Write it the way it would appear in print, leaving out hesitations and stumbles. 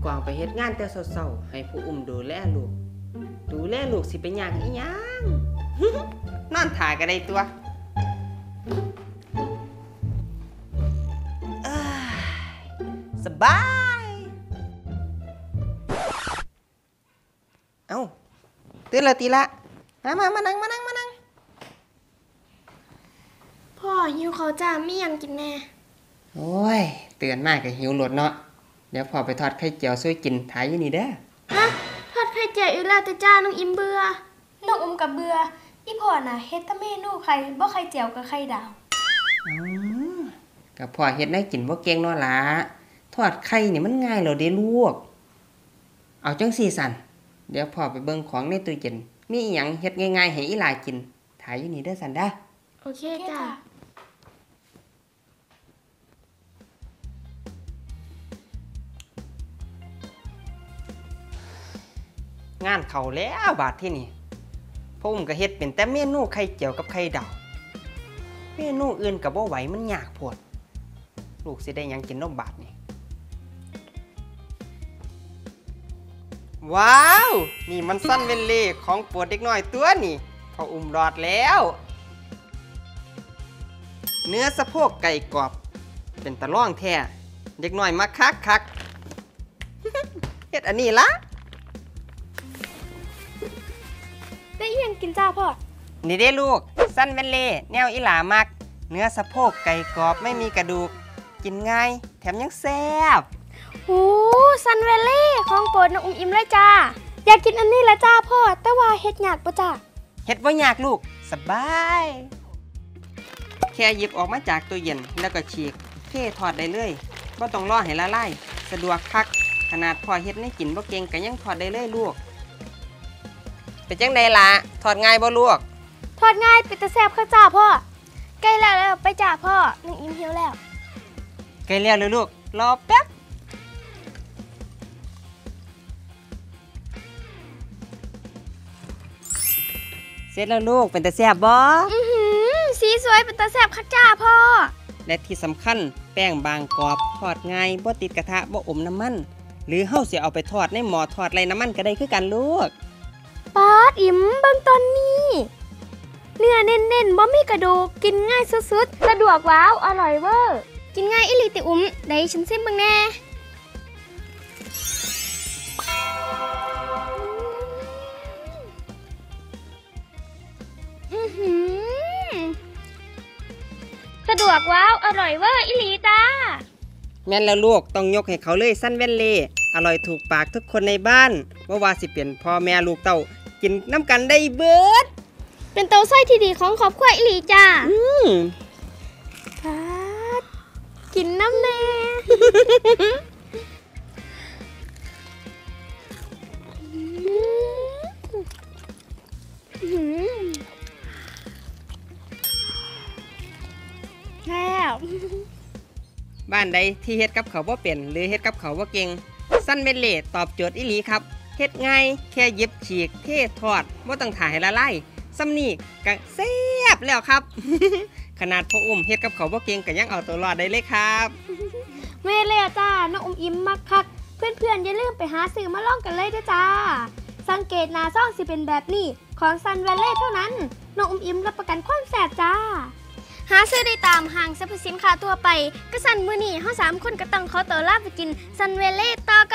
กวางไปเฮ็ดงานแต่เช้าๆให้ผู้อุ้มดูแลลูกสิเป็นหยังอีหยัง นอนถ่าก็ได้ตัวสบายเอ้าตื่นแล้วตีละมานั่งพ่อหิวเขาจ้าไม่ยังกินแน่โอ้ยตื่นมากก็หิวโลดเนาะเดี๋ยวพ่อไปทอดไข่เจียวช่วยกินถ่ายอยู่นี่เด้อฮะทอดไข่เจียวอีกแล้วแต่จ้าน้องอิมเบื่อน้องกับเบื่ออีพ่อน่ะเฮ็ดแต่เมนูไข่บ่ไข่เจียวกับไข่ดาวกับพ่อเฮ็ดได้กินบ่เก่งเนาะล่ะทอดไข่นี่มันง่ายแล้วเด้ลูกเอาจังซี่สั่นเดี๋ยวพ่อไปเบิ่งของในตู้เย็นมีอีหยังเฮ็ดง่ายๆให้อีหลากินถ่ายอยู่นี่เด้อสั่นเด้อโอเคจ้างานเข้าแล้วบาดที่นี่พ่ออุ้มก็เฮ็ดเป็นแต่เมนูไข่เจียวกับไข่ดาวเมนูอื่นก็บ่ไหวมันยากโพดลูกสิได้หยังกินนอกบาดนี่ว้าวนี่มันสั้นเวลเล่ของโปรดเด็กน้อยตัวนี่พ่ออุ้มรอดแล้วเนื้อสะโพกไก่กรอบเป็นตะล่องแท้เด็กน้อยมาคัก เฮ็ดอันนี้ละได้ยังกินจ้าพ่อนี่ได้ลูกสั้นเวลเล่แนวอีหลามักเนื้อสะโพกไก่กรอบไม่มีกระดูกกินง่ายแถมยังแซ่บโอ้ซันเวลเล่ของโปรดน้องอิมเลยจ้าอยากกินอันนี้ละจ้าพ่อแต่ว่าเฮ็ดยากปะจ้าเฮ็ดบ่ยากลูกสบายแค่หยิบออกมาจากตู้เย็นแล้วก็ฉีกเททอดได้เลยบ่ต้องรอให้ละลายสะดวกคักขนาดพ่อเฮ็ดให้กินบ่เก่งก็ยังทอดได้เลยลูกเป็นจังไดล่ะทอดง่ายบ่ลูกทอดง่ายเป็นตะแซ่บค่ะจ้าพ่อใกล้แล้วไปจ้าพ่อน้องอิมหิวแล้วใกล้แล้วเลยลูกรอแป๊บเสร็จแล้วลูกเป็นตะแซ่บบ่สีสวยเป็นตะแซ่บค่ะจ้าพ่อและที่สำคัญแป้งบางกรอบทอดง่ายบ่ติดกระทะบ่อมน้ำมันหรือเฮาสิเอาไปทอดในหม้อทอดไร้น้ำมันก็ได้คือกันลูกป๊าดอิมเบิ่งตอนนี้เนื้อเน้นๆบ่มีกระดูกกินง่ายสุดๆสะดวกว้าวอร่อยเวอร์กินง่ายอีหลีติอุ้มได้ฉันซิมเบิ่งแน่สะดวกว้าวอร่อยเวอร์อีหลีจ้าแม่นแล้วลูกต้องยกให้เขาเลยสั้นเว้นเล่อร่อยถูกปากทุกคนในบ้านว่าสิเป็นพ่อแม่ลูกเต้ากินน้ำกันได้เบิดเป็นเต้าไส้ที่ดีของครอบครัวอีหลีจ้ากินน้ำแน่แล้วบ้านใดที่เฮ็ดกับเขาบ่เป็นหรือเฮ็ดกับเขาบ่เก่งสั้นเมเล่ตอบโจทย์อีหลีครับเฮ็ดง่ายแค่เย็บฉีกเททอดบ่ต้องถ่าให้ละลายซ้ำนี่ก็แซ่บแล้วครับ ขนาดพ่ออุ้มเฮ็ดกับเขาบ่เก่งก็ยังเอาตัวรอดได้เลยครับแม่เลยจ้าน้องอุ้มอิ่มมักคักเพื่อนๆอย่าลืมไปหาซื้อมาลองกันเลยเด้อจ้าสังเกตหน้าซองสิเป็นแบบนี้ของซันเวลเล่เท่านั้นน้องอุ้มอิ่มรับประกันความแซ่บจ้าหาซื้อได้ตามห้างสรรพสินค้าทั่วไปก็สั่นมื้อนี้เฮา3คนก็ต้องขอตัวลาไปกินซันเวลเล่ต่อกัน